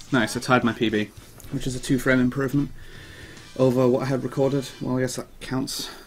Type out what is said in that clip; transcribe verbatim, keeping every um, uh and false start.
Nice, I tied my P B, which is a two frame improvement over what I had recorded. Well, I guess that counts.